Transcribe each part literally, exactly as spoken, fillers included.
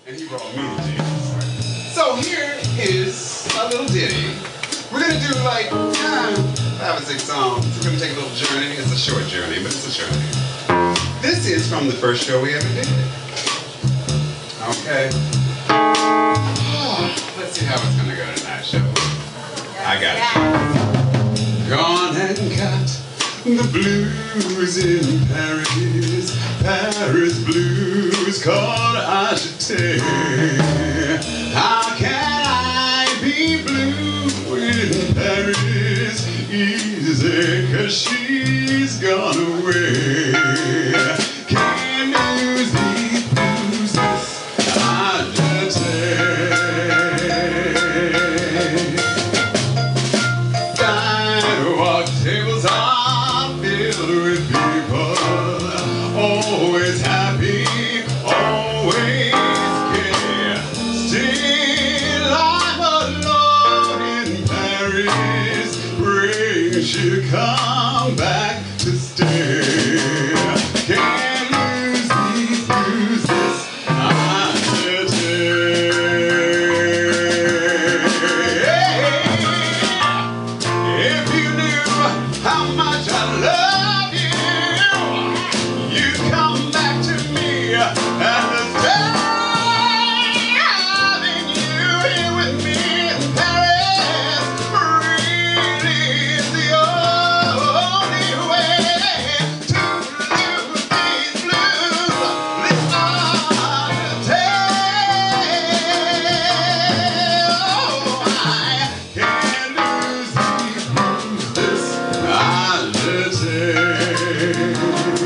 And he brought me the Jesus. So here is a little ditty. We're gonna do like uh, five or six songs. We're gonna take a little journey. It's a short journey, but it's a journey. This is from the first show we ever did. Okay. Oh, let's see how it's gonna go tonight, shall we? I got it. Gone and got the blues in Paris, Paris blues called I should take. How can I be blue in Paris? Easy, cause she's gone away. Can't lose these blues, I should take. Sidewalk tables are filled with people, always happy, always care. Still I'm alone in Paris, praying she'll come back to stay. Can't lose these blues, this I should If you knew how much I love you, you'd come back to me and the day having you here with me in Paris really is the only way to lose these blues. This I take. Oh, I can't lose these blues. This I should take.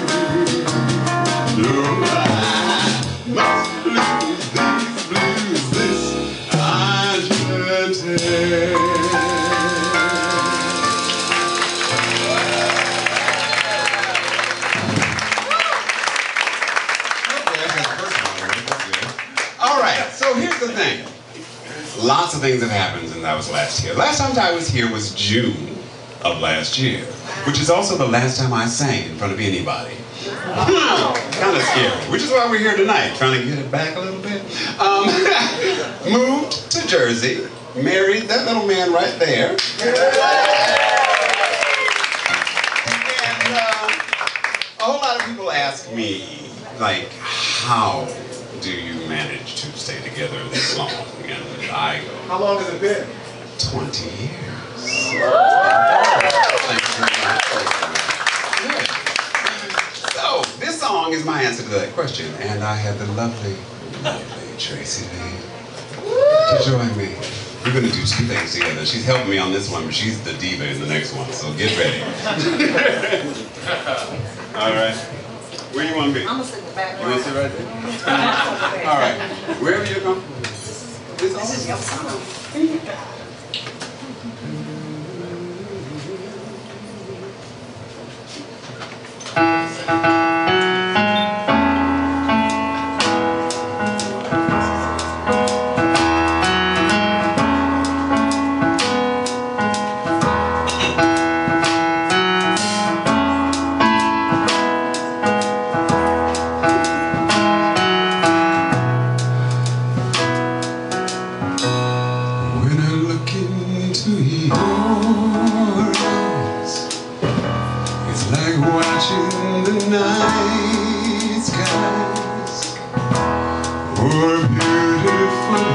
No, I must lose these blues. This I should take. All right, so here's the thing. Lots of things have happened since I was last here. Last time I was here was June of last year, which is also the last time I sang in front of anybody. Kind of scary, which is why we're here tonight, trying to get it back a little bit. Um, moved to Jersey, married that little man right there. And uh, a whole lot of people ask me, like, how do you manage to stay together this long? And I go, How long has it been? twenty years. Thank you very much. So, this song is my answer to that question, and I had the lovely, lovely Tracy Lee to join me. We're going to do two things together. She's helping me on this one, but she's the diva in the next one, so get ready. All right. Where you want to be? I'm going to sit in the back. You want to sit right there? All right. Wherever you come. This, This is your song. watching the night skies or a beautiful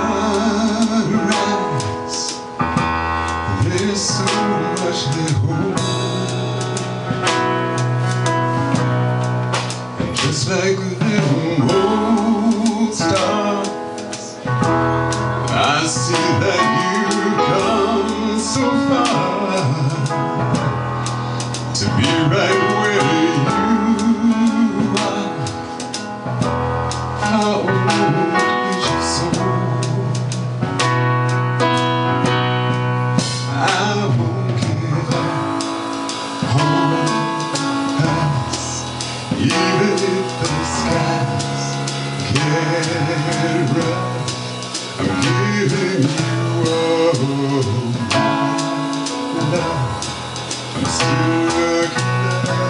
sunrise. There's so much they hold, and just like them old stars, I see that you come so far to be right where you are. How old is your soul? I won't give up on us, even if the skies get rough. I'm giving you all my love. I'm still looking up.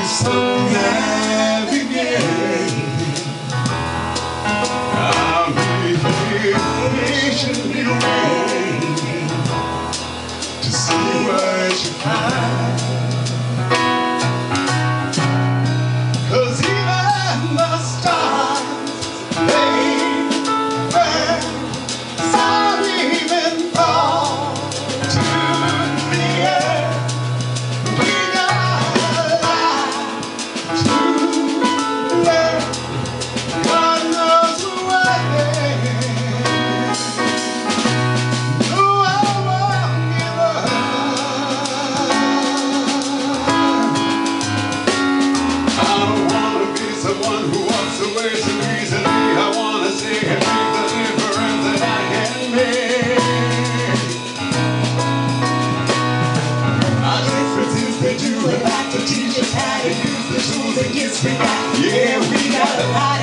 so navigate. I'll be here patiently waiting to see what you find. 'Cause even the stars, they burn, some even fall to the earth. We got life to learn. God knows what they do. I won't give up. I don't wanna be someone who walks away so easily. I wanna see and make the difference that I can make. Our differences, they do a lot to teach us how to use the tools and gifts we got. Yeah, we got a lot.